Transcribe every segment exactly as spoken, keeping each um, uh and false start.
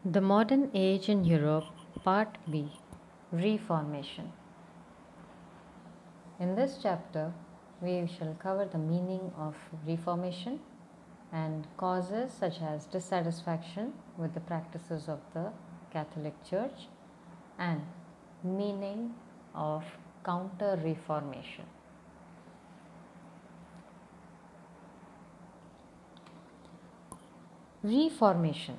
The Modern Age in Europe, Part B, Reformation. In this chapter, we shall cover the meaning of Reformation and causes such as dissatisfaction with the practices of the Catholic Church and meaning of Counter-Reformation. Reformation.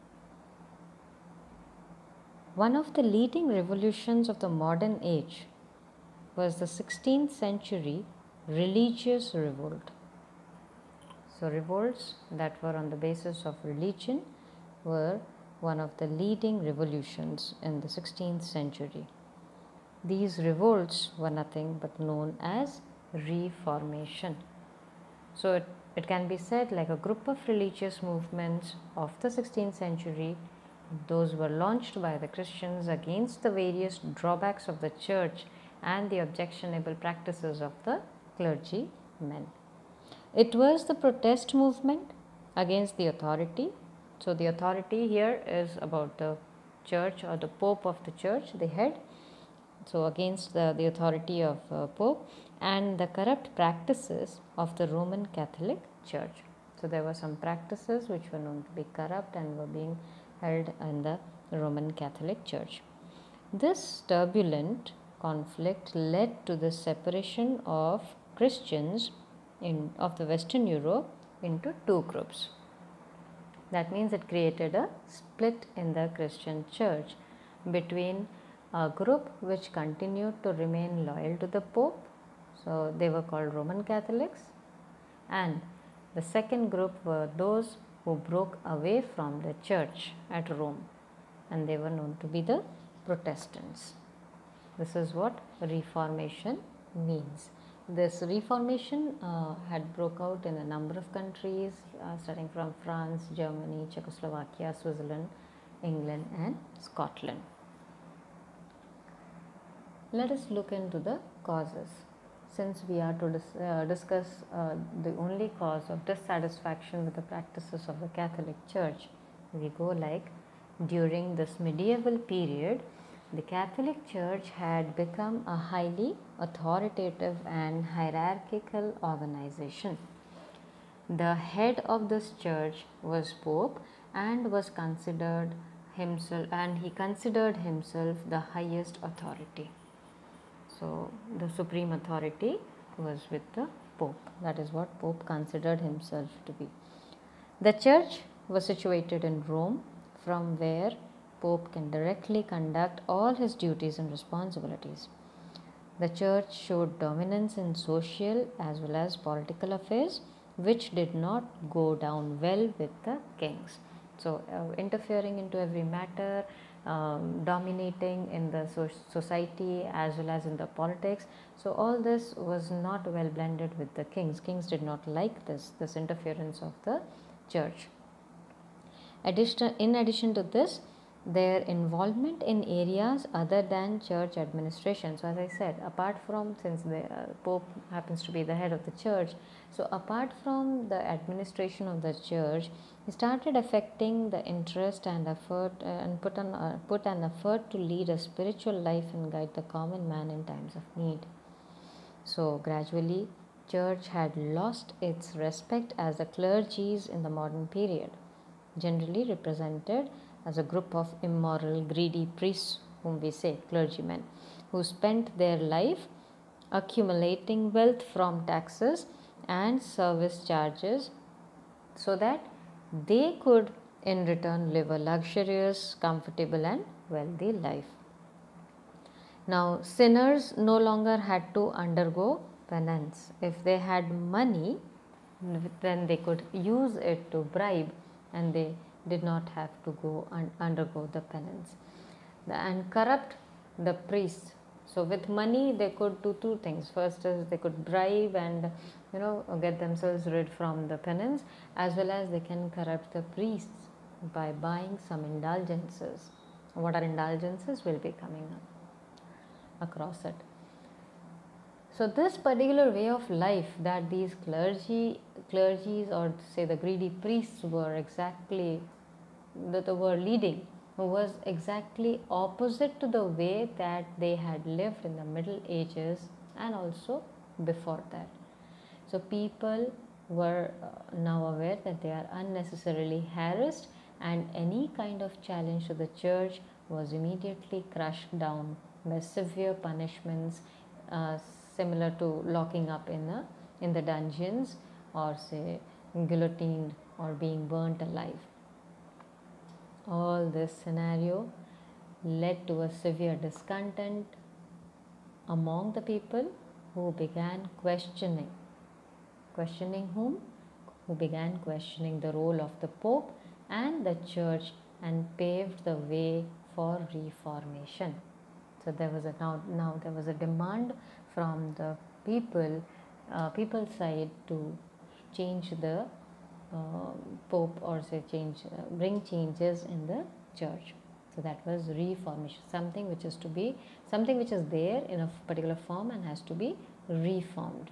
One of the leading revolutions of the modern age was the sixteenth century religious revolt. So, revolts that were on the basis of religion were one of the leading revolutions in the sixteenth century. These revolts were nothing but known as Reformation. So, it, it can be said like a group of religious movements of the sixteenth century. Those were launched by the Christians against the various drawbacks of the church and the objectionable practices of the clergymen. It was the protest movement against the authority. So, the authority here is about the church or the Pope of the church, the head. So, against the, the authority of uh, Pope and the corrupt practices of the Roman Catholic Church. So, there were some practices which were known to be corrupt and were being held in the Roman Catholic Church. This turbulent conflict led to the separation of Christians in of the Western Europe into two groups. That means it created a split in the Christian church between a group which continued to remain loyal to the Pope, so they were called Roman Catholics, and the second group were those who broke away from the church at Rome, and they were known to be the Protestants. This is what Reformation means. This Reformation uh, had broke out in a number of countries, uh, starting from France, Germany, Czechoslovakia, Switzerland, England and Scotland. Let us look into the causes. Since we are to dis uh, discuss uh, the only cause of dissatisfaction with the practices of the Catholic Church, we go like, during this medieval period, the Catholic Church had become a highly authoritative and hierarchical organization. The head of this church was Pope and was considered himself and he considered himself the highest authority. So, the supreme authority was with the Pope. That is what Pope considered himself to be. The church was situated in Rome, from where Pope can directly conduct all his duties and responsibilities. The church showed dominance in social as well as political affairs, which did not go down well with the kings. So, uh, interfering into every matter, um, dominating in the so society as well as in the politics. So, all this was not well blended with the kings. Kings did not like this, this interference of the church. Addition, in addition to this, their involvement in areas other than church administration. So, as I said, apart from, since the uh, Pope happens to be the head of the church, so apart from the administration of the church, he started affecting the interest and effort uh, and put an, uh, put an effort to lead a spiritual life and guide the common man in times of need. So, gradually, church had lost its respect as the clergies in the modern period, generally represented as a group of immoral, greedy priests, whom we say clergymen, who spent their life accumulating wealth from taxes and service charges so that they could in return live a luxurious, comfortable and wealthy life. Now, sinners no longer had to undergo penance. If they had money, then they could use it to bribe and they did not have to go and undergo the penance. The, and corrupt the priests. So, with money they could do two things. First is they could bribe and you know get themselves rid from the penance, as well as they can corrupt the priests by buying some indulgences. What are indulgences will be coming up across it. So, this particular way of life that these clergy, clergies or say the greedy priests were exactly that they were leading was exactly opposite to the way that they had lived in the Middle Ages and also before that. So people were uh, now aware that they are unnecessarily harassed, and any kind of challenge to the church was immediately crushed down by severe punishments, uh, similar to locking up in a in the dungeons, or say guillotined or being burnt alive. All this scenario led to a severe discontent among the people, who began questioning. Questioning whom? Who began questioning the role of the Pope and the Church, and paved the way for reformation. So there was a now, now there was a demand from the people, uh, people side, to change the uh, Pope, or say change, uh, bring changes in the church. So that was reformation, something which is to be, something which is there in a particular form and has to be reformed.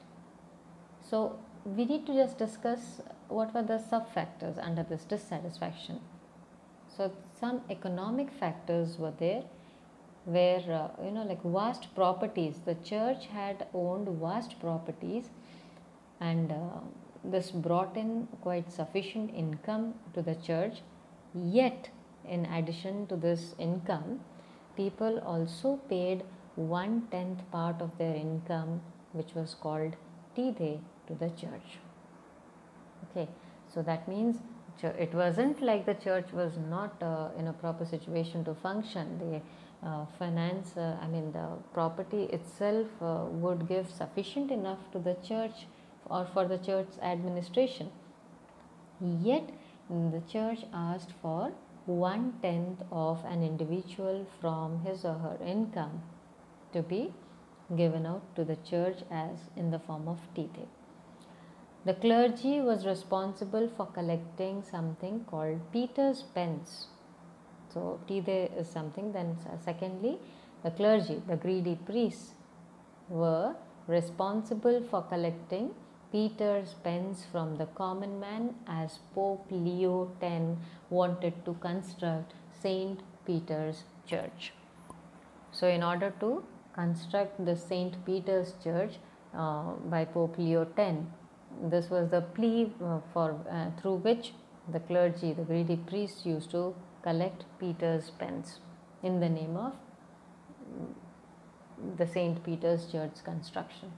So we need to just discuss what were the sub factors under this dissatisfaction. So some economic factors were there, where uh, you know like vast properties, the church had owned vast properties, and uh, this brought in quite sufficient income to the church. Yet in addition to this income, people also paid one tenth part of their income, which was called tithe, to the church. Okay, so that means it wasn't like the church was not uh, in a proper situation to function. The uh, finance, uh, I mean the property itself uh, would give sufficient enough to the church or for the church's administration. Yet the church asked for one tenth of an individual from his or her income to be given out to the church as in the form of tithe. The clergy was responsible for collecting something called Peter's pence. So tithe is something. Then secondly, the clergy, the greedy priests, were responsible for collecting Peter's pence from the common man, as Pope Leo the tenth wanted to construct Saint Peter's Church. So in order to construct the Saint Peter's Church uh, by Pope Leo the tenth, this was the plea uh, for uh, through which the clergy, the greedy priests, used to collect Peter's pence in the name of the Saint Peter's Church construction.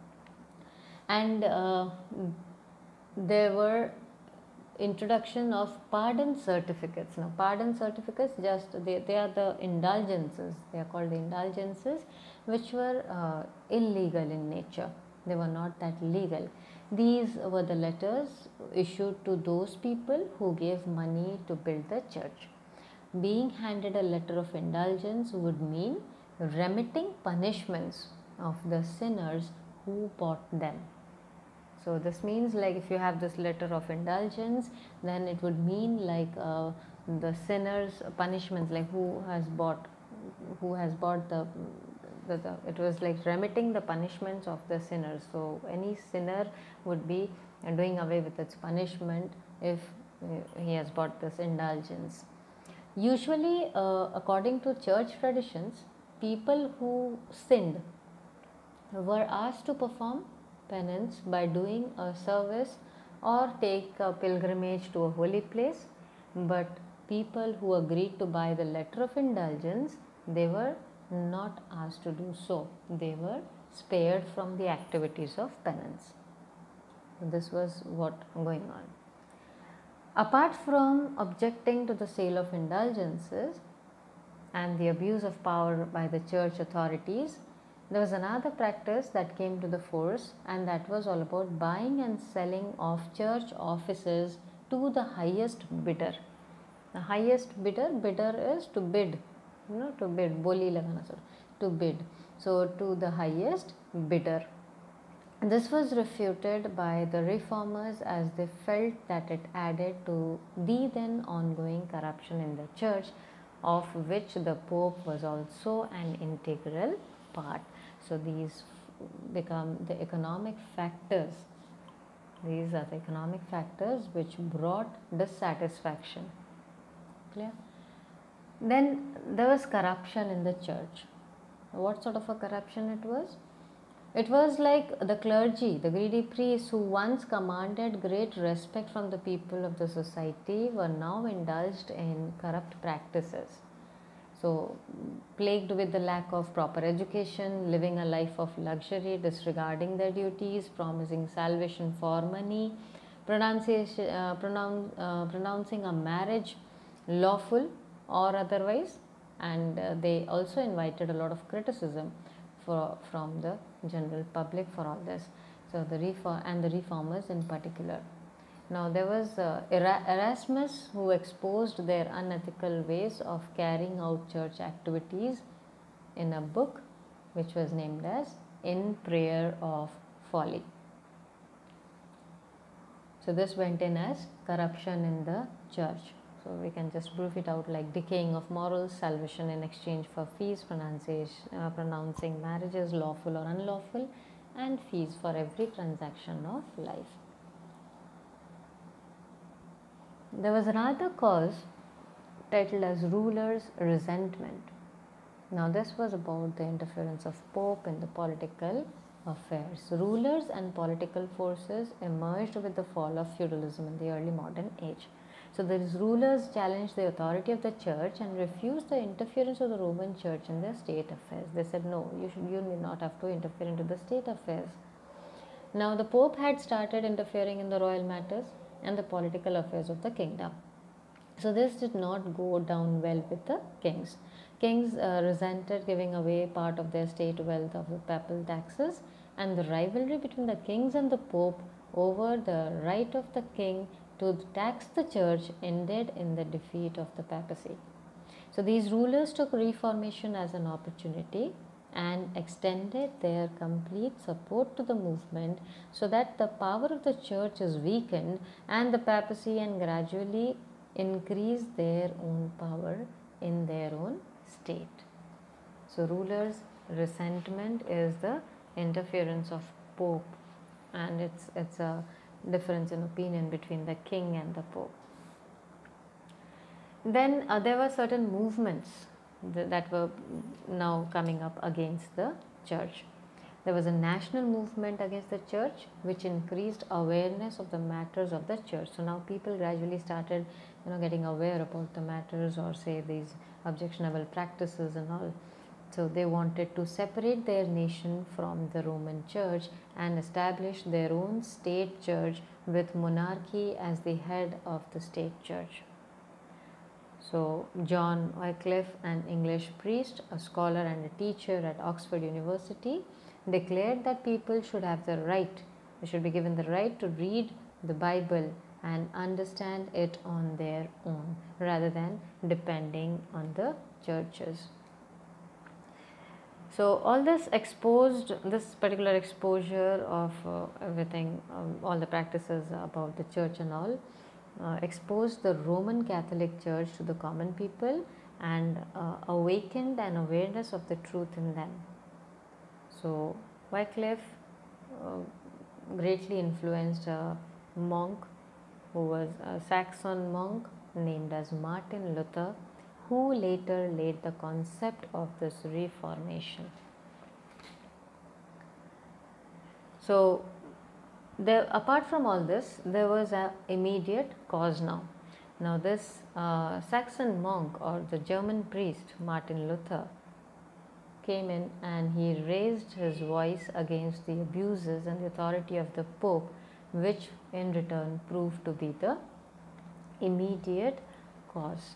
And uh, there were introduction of pardon certificates. Now pardon certificates, just they, they are the indulgences, they are called the indulgences, which were uh, illegal in nature. They were not that legal. These were the letters issued to those people who gave money to build the church. Being handed a letter of indulgence would mean remitting punishments of the sinners who bought them. So this means, like, if you have this letter of indulgence, then it would mean like uh, the sinners' punishments, like who has bought, who has bought the, the, the, it was like remitting the punishments of the sinners. So any sinner would be doing away with its punishment if uh, he has bought this indulgence. Usually, uh, according to church traditions, people who sinned were asked to perform penance by doing a service or take a pilgrimage to a holy place, but people who agreed to buy the letter of indulgence, they were not asked to do so. They were spared from the activities of penance. This was what going on. Apart from objecting to the sale of indulgences and the abuse of power by the church authorities, there was another practice that came to the force, and that was all about buying and selling of church offices to the highest bidder. The highest bidder, bidder is to bid, you know, to bid, boli lagana, sir, to bid. So to the highest bidder. This was refuted by the reformers, as they felt that it added to the then ongoing corruption in the church, of which the Pope was also an integral part. So these become the economic factors. These are the economic factors which brought dissatisfaction. Clear? Then there was corruption in the church. What sort of a corruption it was? It was like the clergy, the greedy priests who once commanded great respect from the people of the society were now indulged in corrupt practices. So, plagued with the lack of proper education, living a life of luxury, disregarding their duties, promising salvation for money, pronunciation, uh, pronoun, uh, pronouncing a marriage lawful or otherwise, and uh, they also invited a lot of criticism for, from the general public for all this. So, the reform and the reformers in particular. Now, there was uh, Erasmus who exposed their unethical ways of carrying out church activities in a book which was named as In Prayer of Folly. So, this went in as corruption in the church. So, we can just proof it out like decaying of morals, salvation in exchange for fees, pronunciation, uh, pronouncing marriages lawful or unlawful, and fees for every transaction of life. There was another cause titled as Rulers' Resentment. Now, this was about the interference of Pope in the political affairs. Rulers and political forces emerged with the fall of feudalism in the early modern age. So, these rulers challenged the authority of the church and refused the interference of the Roman church in their state affairs. They said, no, you, should, you need not have to interfere into the state affairs. Now, the Pope had started interfering in the royal matters and the political affairs of the kingdom. So, this did not go down well with the kings. Kings uh, resented giving away part of their state wealth of the papal taxes, and the rivalry between the kings and the Pope over the right of the king to tax the church ended in the defeat of the papacy. So, these rulers took reformation as an opportunity and extended their complete support to the movement so that the power of the church is weakened and the papacy and gradually increase their own power in their own state. So, rulers' resentment is the interference of Pope, and it's, it's a difference in opinion between the king and the Pope. Then uh, there were certain movements th- that were now coming up against the church. There was a national movement against the church which increased awareness of the matters of the church. So now people gradually started, you know, getting aware about the matters or say these objectionable practices and all. So they wanted to separate their nation from the Roman church and establish their own state church with monarchy as the head of the state church. So, John Wycliffe, an English priest, a scholar and a teacher at Oxford University, declared that people should have the right, they should be given the right to read the Bible and understand it on their own rather than depending on the churches. So, all this exposed, this particular exposure of uh, everything, um, all the practices about the church and all, Uh, exposed the Roman Catholic Church to the common people and uh, awakened an awareness of the truth in them. So, Wycliffe uh, greatly influenced a monk who was a Saxon monk named as Martin Luther, who later laid the concept of this Reformation. So, There, apart from all this, there was an immediate cause now. Now, this uh, Saxon monk or the German priest Martin Luther came in and he raised his voice against the abuses and the authority of the Pope, which in return proved to be the immediate cause.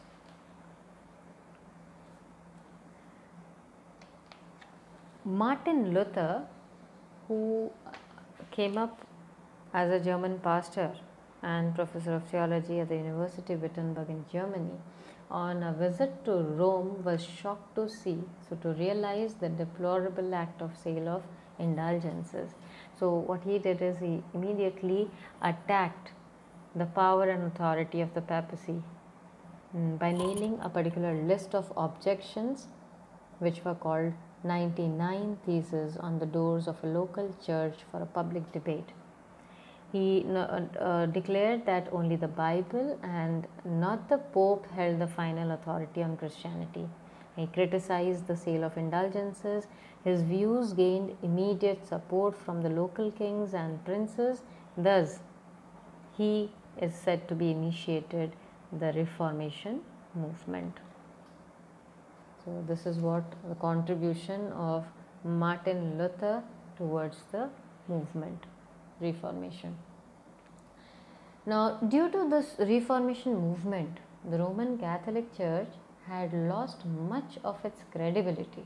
Martin Luther, who came up as a German pastor and professor of theology at the University of Wittenberg in Germany, on a visit to Rome was shocked to see, so to realize the deplorable act of sale of indulgences. So what he did is he immediately attacked the power and authority of the papacy by nailing a particular list of objections which were called ninety-nine Theses on the doors of a local church for a public debate. He uh, uh, declared that only the Bible and not the Pope held the final authority on Christianity. He criticized the sale of indulgences. His views gained immediate support from the local kings and princes. Thus, he is said to be initiated the Reformation movement. So, this is what the contribution of Martin Luther towards the movement, Reformation. Now, due to this Reformation movement, the Roman Catholic Church had lost much of its credibility.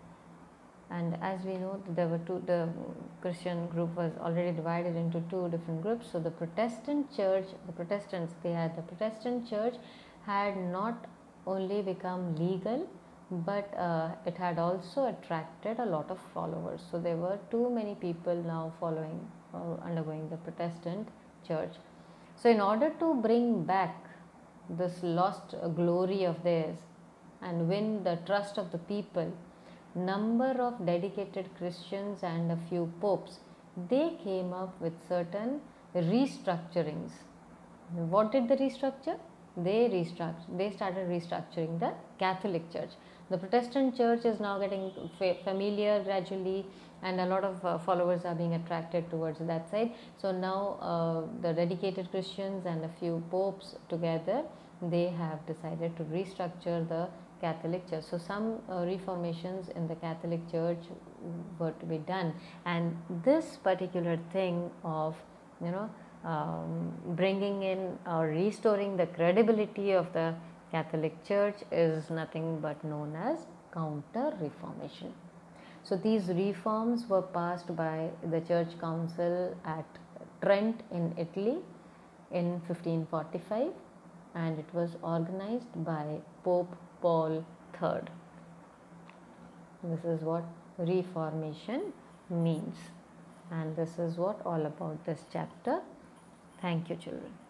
And as we know, there were two, the Christian group was already divided into two different groups. So, the Protestant church, the Protestants, they had the Protestant church had not only become legal, but uh, it had also attracted a lot of followers. So, there were too many people now following or undergoing the Protestant church. So, in order to bring back this lost glory of theirs and win the trust of the people, number of dedicated Christians and a few popes, they came up with certain restructurings. What did they restructure? They restructured, they started restructuring the Catholic Church. The Protestant Church is now getting familiar gradually, and a lot of uh, followers are being attracted towards that side. So now uh, the dedicated Christians and a few popes together, they have decided to restructure the Catholic Church. So some uh, reformations in the Catholic Church were to be done, and this particular thing of, you know, um, bringing in or restoring the credibility of the Catholic Church is nothing but known as Counter-Reformation. So these reforms were passed by the Church Council at Trent in Italy in fifteen forty-five, and it was organized by Pope Paul the third. This is what Reformation means, and this is what all about this chapter. Thank you, children.